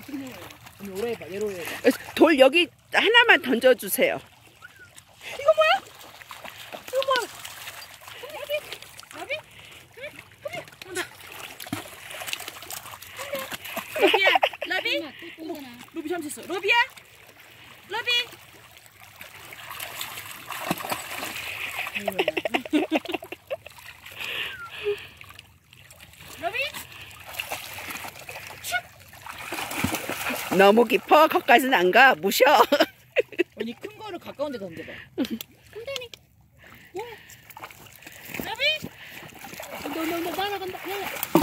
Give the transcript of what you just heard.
언니 오래 해봐. 얘로 해봐. 돌 여기 하나만 던져주세요. 이거 뭐야? 이거 뭐야? 나비? 러비야, 러비? 러비 잠시있어. 러비야? 러비? 러비? 너무 깊어? 거기까지는 안 가. 무셔. 언니 큰 거를 가까운 데 던져봐. 큰다니. 러비? 너 날아간다.